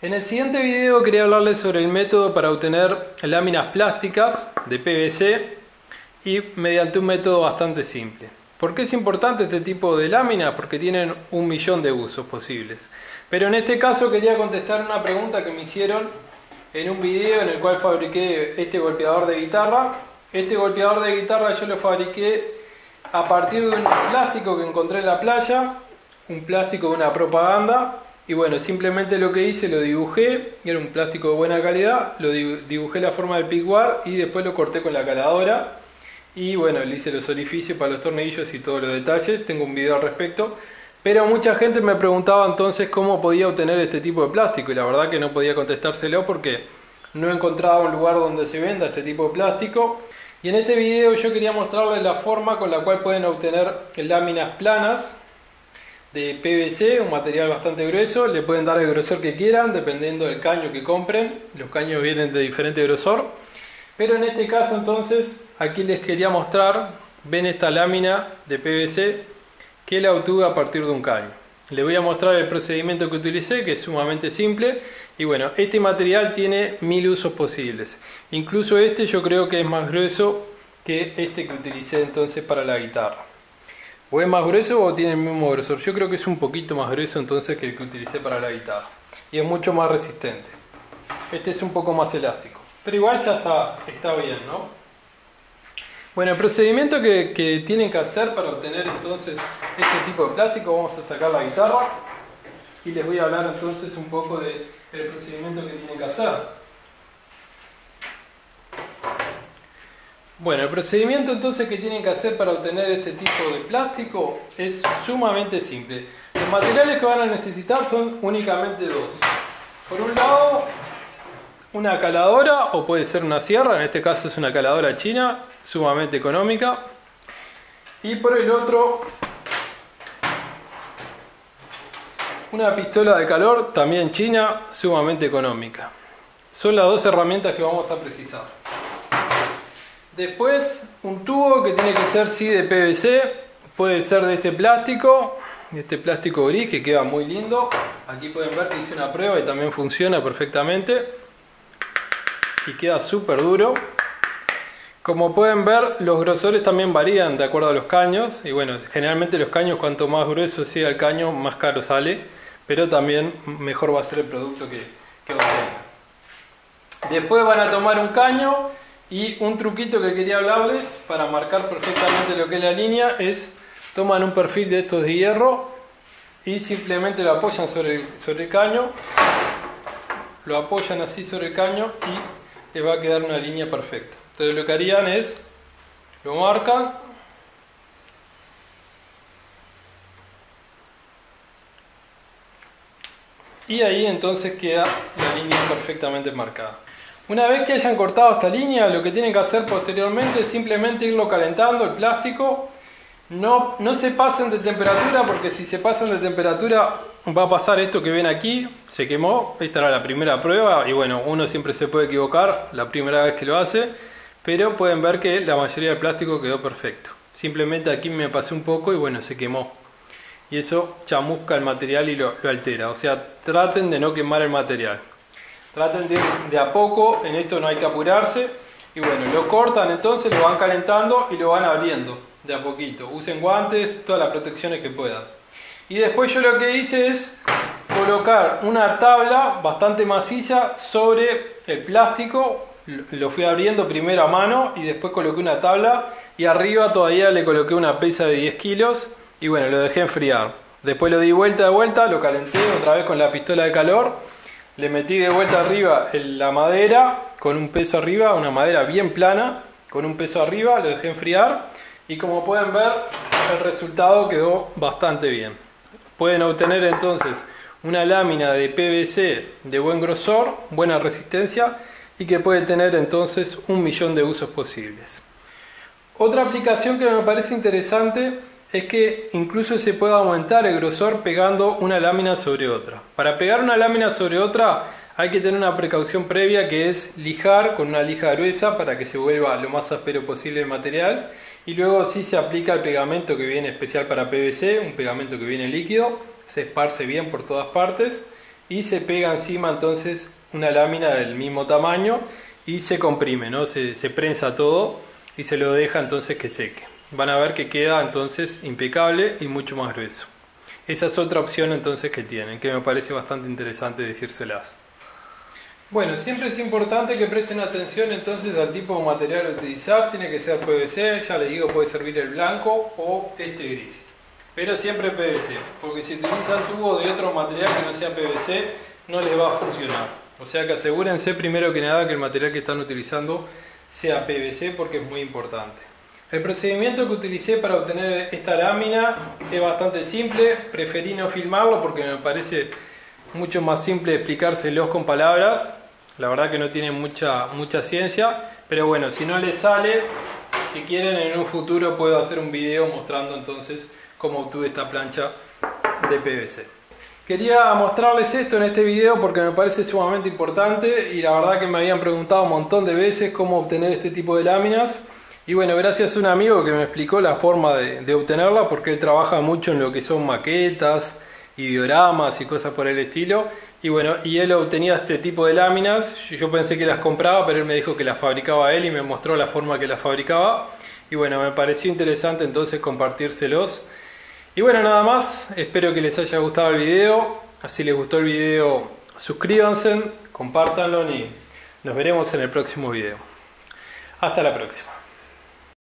En el siguiente video quería hablarles sobre el método para obtener láminas plásticas de PVC y mediante un método bastante simple. ¿Por qué es importante este tipo de láminas? Porque tienen 1.000.000 de usos posibles. Pero en este caso quería contestar una pregunta que me hicieron en un video en el cual fabriqué este golpeador de guitarra. Este golpeador de guitarra yo lo fabriqué a partir de un plástico que encontré en la playa, un plástico de una propaganda. Y bueno, simplemente lo que hice, lo dibujé, era un plástico de buena calidad, lo dibujé la forma del picuar y después lo corté con la caladora. Y bueno, le hice los orificios para los tornillos y todos los detalles, tengo un video al respecto. Pero mucha gente me preguntaba entonces cómo podía obtener este tipo de plástico y la verdad que no podía contestárselo porque no encontraba un lugar donde se venda este tipo de plástico. Y en este video yo quería mostrarles la forma con la cual pueden obtener láminas planas de PVC, un material bastante grueso. Le pueden dar el grosor que quieran dependiendo del caño que compren. Los caños vienen de diferente grosor, pero en este caso entonces aquí les quería mostrar, ven esta lámina de PVC que la obtuve a partir de un caño. Les voy a mostrar el procedimiento que utilicé, que es sumamente simple. Y bueno, este material tiene 1000 usos posibles, incluso este yo creo que es más grueso que este que utilicé entonces para la guitarra. ¿O es más grueso o tiene el mismo grosor? Yo creo que es un poquito más grueso entonces que el que utilicé para la guitarra. Y es mucho más resistente. Este es un poco más elástico. Pero igual ya está bien, ¿no? Bueno, el procedimiento que tienen que hacer para obtener entonces este tipo de plástico, vamos a sacar la guitarra y les voy a hablar entonces un poco del procedimiento que tienen que hacer. Bueno, el procedimiento entonces que tienen que hacer para obtener este tipo de plástico es sumamente simple. Los materiales que van a necesitar son únicamente dos. Por un lado, una caladora o puede ser una sierra, en este caso es una caladora china, sumamente económica. Y por el otro, una pistola de calor, también china, sumamente económica. Son las dos herramientas que vamos a precisar. Después, un tubo que tiene que ser sí de PVC, puede ser de este plástico gris que queda muy lindo. Aquí pueden ver que hice una prueba y también funciona perfectamente y queda súper duro. Como pueden ver, los grosores también varían de acuerdo a los caños y bueno, generalmente los caños, cuanto más grueso sea el caño, más caro sale, pero también mejor va a ser el producto que obtengan. Después van a tomar un caño. Y un truquito que quería hablarles para marcar perfectamente lo que es la línea es: toman un perfil de estos de hierro y simplemente lo apoyan sobre el caño, lo apoyan así sobre el caño y les va a quedar una línea perfecta. Entonces lo que harían es, lo marcan y ahí entonces queda la línea perfectamente marcada. Una vez que hayan cortado esta línea, lo que tienen que hacer posteriormente es simplemente irlo calentando el plástico. No se pasen de temperatura, porque si se pasan de temperatura va a pasar esto que ven aquí, se quemó. Esta era la primera prueba y bueno, uno siempre se puede equivocar la primera vez que lo hace, pero pueden ver que la mayoría del plástico quedó perfecto. Simplemente aquí me pasé un poco y bueno, se quemó. Y eso chamusca el material y lo altera. O sea, traten de no quemar el material. Traten de a poco, en esto no hay que apurarse. Y bueno, lo cortan entonces, lo van calentando y lo van abriendo de a poquito. Usen guantes, todas las protecciones que puedan. Y después yo lo que hice es colocar una tabla bastante maciza sobre el plástico. Lo fui abriendo primero a mano y después coloqué una tabla. Y arriba todavía le coloqué una pesa de 10 kilos. Y bueno, lo dejé enfriar. Después lo di vuelta de vuelta, lo calenté otra vez con la pistola de calor. Le metí de vuelta arriba la madera con un peso arriba, una madera bien plana con un peso arriba, lo dejé enfriar y como pueden ver el resultado quedó bastante bien. Pueden obtener entonces una lámina de PVC de buen grosor, buena resistencia y que puede tener entonces 1.000.000 de usos posibles. Otra aplicación que me parece interesante es que incluso se puede aumentar el grosor pegando una lámina sobre otra. Para pegar una lámina sobre otra hay que tener una precaución previa, que es lijar con una lija gruesa para que se vuelva lo más áspero posible el material. Y luego sí se aplica el pegamento que viene especial para PVC, un pegamento que viene líquido, se esparce bien por todas partes y se pega encima entonces una lámina del mismo tamaño y se comprime, ¿no? Se prensa todo y se lo deja entonces que seque. Van a ver que queda entonces impecable y mucho más grueso. Esa es otra opción entonces que tienen, que me parece bastante interesante decírselas. Bueno, siempre es importante que presten atención entonces al tipo de material a utilizar. Tiene que ser PVC, ya les digo, puede servir el blanco o este gris. Pero siempre PVC, porque si utilizan tubo de otro material que no sea PVC, no les va a funcionar. O sea que asegúrense primero que nada que el material que están utilizando sea PVC, porque es muy importante. El procedimiento que utilicé para obtener esta lámina es bastante simple. Preferí no filmarlo porque me parece mucho más simple explicárselos con palabras. La verdad que no tiene mucha ciencia, pero bueno, si no les sale, si quieren en un futuro puedo hacer un video mostrando entonces cómo obtuve esta plancha de PVC. Quería mostrarles esto en este video porque me parece sumamente importante y la verdad que me habían preguntado un montón de veces cómo obtener este tipo de láminas. Y bueno, gracias a un amigo que me explicó la forma de obtenerla, porque él trabaja mucho en lo que son maquetas y dioramas y cosas por el estilo. Y bueno, y él obtenía este tipo de láminas. Yo pensé que las compraba, pero él me dijo que las fabricaba él y me mostró la forma que las fabricaba. Y bueno, me pareció interesante entonces compartírselos. Y bueno, nada más, espero que les haya gustado el video. Si les gustó el video, suscríbanse, compártanlo y nos veremos en el próximo video. Hasta la próxima.